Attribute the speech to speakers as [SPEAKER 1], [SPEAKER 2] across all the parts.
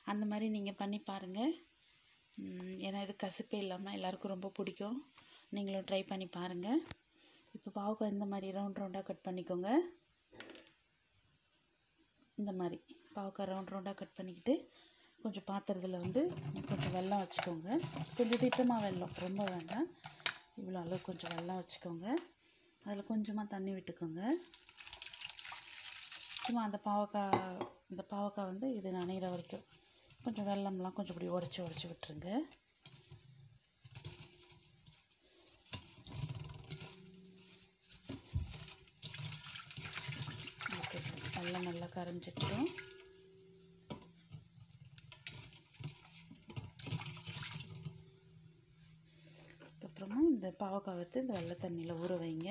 [SPEAKER 1] அந்த மாதிரி நீங்கள் பண்ணி பாருங்கள். ஏன்னா இது கசப்பே இல்லாமல் எல்லாருக்கும் ரொம்ப பிடிக்கும். நீங்களும் ட்ரை பண்ணி பாருங்கள். இப்போ பாவக்காய் இந்த மாதிரி ரவுண்டாக கட் பண்ணிக்கோங்க. இந்த மாதிரி பாவக்காய் ரவுண்டாக கட் பண்ணிக்கிட்டு கொஞ்சம் பாத்திரத்தில் கொஞ்சம் வெல்லம் வச்சுக்கோங்க. கொஞ்சம் திட்டமாக வெல்லம், ரொம்ப வேண்டாம். இவ்வளோ அளவு கொஞ்சம் வெல்லம் வச்சுக்கோங்க. அதில் கொஞ்சமாக தண்ணி விட்டுக்கோங்க. சும்மா அந்த பாவக்காய் இது நனைகிற வரைக்கும் கொஞ்சம் வெல்லம்லாம் கொஞ்சம் இப்படி உடச்சி விட்டுருங்க. ஓகே, வெல்லம் நல்லா கரைஞ்சிட்டோம். அதுக்கப்புறமா இந்த பாவக்காய் எடுத்து இந்த வெள்ளை தண்ணியில் ஊற வைங்க.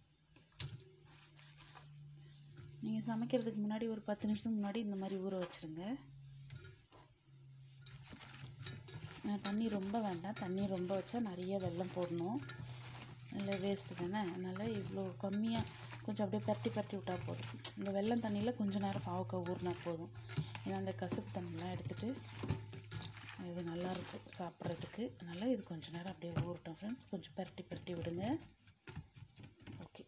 [SPEAKER 1] நீங்கள் சமைக்கிறதுக்கு முன்னாடி ஒரு 10 நிமிஷம் முன்னாடி இந்த மாதிரி ஊற வச்சுருங்க. தண்ணி ரொம்ப வேண்டாம். தண்ணி ரொம்ப வச்சா நிறைய வெல்லம் போடணும், இல்லை வேஸ்ட்டு தானே. அதனால் இவ்வளோ கம்மியாக கொஞ்சம் அப்படியே பரட்டி விட்டால் போதும். இந்த வெல்லம் தண்ணியில் கொஞ்சம் நேரம் பாவக்காய் ஊறினா போதும். ஏன்னா அந்த கசப்பு தண்ணிலாம் எடுத்துகிட்டு இது நல்லாயிருக்கும் சாப்பிட்றதுக்கு. அதனால் இது கொஞ்சம் நேரம் அப்படியே ஊறட்டும் ஃப்ரெண்ட்ஸ். கொஞ்சம் பரட்டி விடுங்க. ஓகே,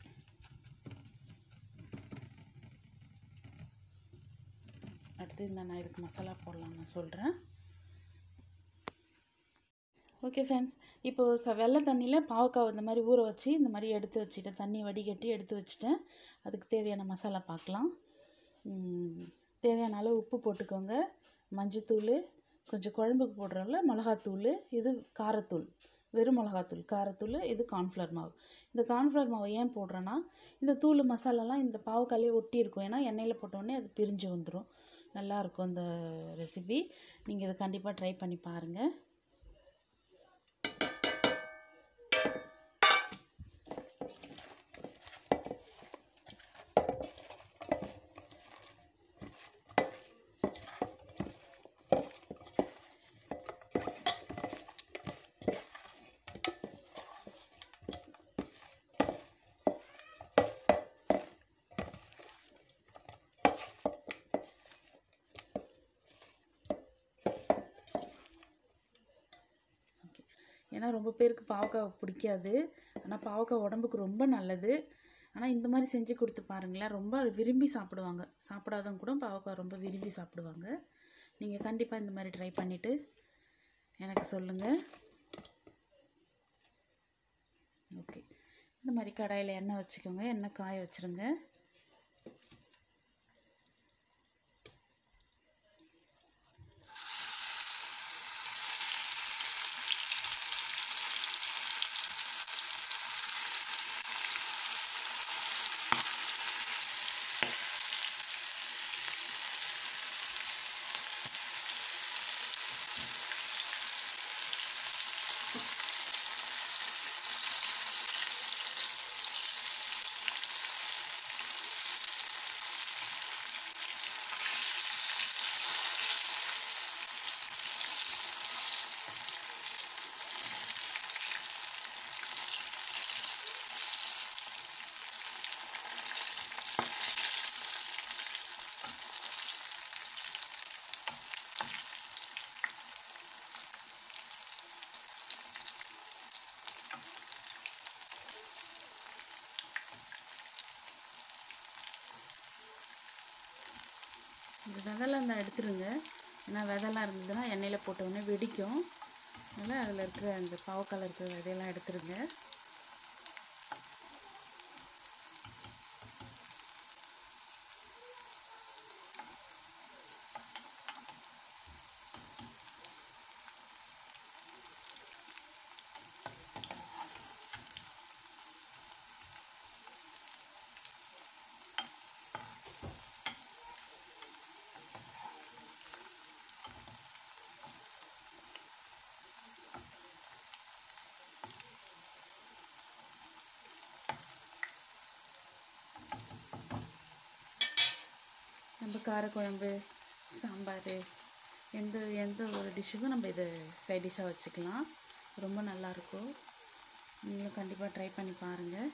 [SPEAKER 1] அடுத்து நான் இதுக்கு மசாலா போடலாம் நான் சொல்கிறேன். ஓகே ஃப்ரெண்ட்ஸ், இப்போது வெள்ளை தண்ணியில் பாவக்காய் இந்த மாதிரி ஊற வச்சு இந்த மாதிரி எடுத்து வச்சுட்டேன். தண்ணி வடிகட்டி எடுத்து வச்சுட்டேன். அதுக்கு தேவையான மசாலா பார்க்கலாம். தேவையான அளவு உப்பு போட்டுக்கோங்க. மஞ்சத்தூள், கொஞ்சம் குழம்புக்கு போடுறோம்ல மிளகாத்தூள், இது காரத்தூள், வெறும் மிளகாத்தூள், காரத்தூள், இது கார்ன்ஃப்ளவர் மாவு. இந்த கார்ன்ஃப்ளவர் மாவு ஏன் போடுறேன்னா, இந்த தூள் மசாலாலாம் இந்த பாவக்காயிலே ஒட்டி இருக்கும். ஏன்னா எண்ணெயில் போட்டோடனே அது பிரிஞ்சு வந்துடும். நல்லாயிருக்கும் இந்த ரெசிபி. நீங்கள் இதை கண்டிப்பாக ட்ரை பண்ணி பாருங்கள். ஏன்னா ரொம்ப பேருக்கு பாவக்காய் பிடிக்காது. ஆனால் பாவக்காய் உடம்புக்கு ரொம்ப நல்லது. ஆனால் இந்த மாதிரி செஞ்சு கொடுத்து பாருங்களேன், ரொம்ப விரும்பி சாப்பிடுவாங்க. சாப்பிடாதவங்க கூட பாவக்காய் ரொம்ப விரும்பி சாப்பிடுவாங்க. நீங்கள் கண்டிப்பாக இந்த மாதிரி ட்ரை பண்ணிவிட்டு எனக்கு சொல்லுங்கள். ஓகே, இந்த மாதிரி கடாயில் எண்ணெய் வச்சுக்கோங்க. எண்ணெய் காய வச்சுருங்க. இந்த விதைலாம் தான் எடுத்துருங்க. ஏன்னா விதைலாம் இருந்ததுன்னா எண்ணெயில் போட்டோடனே வெடிக்கும். அதனால் அதில் இருக்கிற அந்த பாவக்காயில் இருக்கிற விதையெல்லாம் எடுத்துருங்க. நம்ம காரக்குழம்பு, சாம்பார், எந்த ஒரு டிஷ்ஷுக்கும் நம்ம இதை சைட் டிஷ்ஷாக வச்சுக்கலாம். ரொம்ப நல்லாயிருக்கும். நீங்களும் கண்டிப்பாக ட்ரை பண்ணி பாருங்கள்.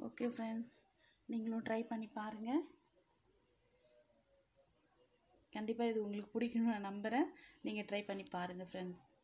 [SPEAKER 1] ஓகே ஃப்ரெண்ட்ஸ், நீங்களும் ட்ரை பண்ணி பாருங்கள். கண்டிப்பாக இது உங்களுக்கு பிடிக்கும்னு நான் நம்புகிறேன். நீங்கள் ட்ரை பண்ணி பாருங்கள் ஃப்ரெண்ட்ஸ்.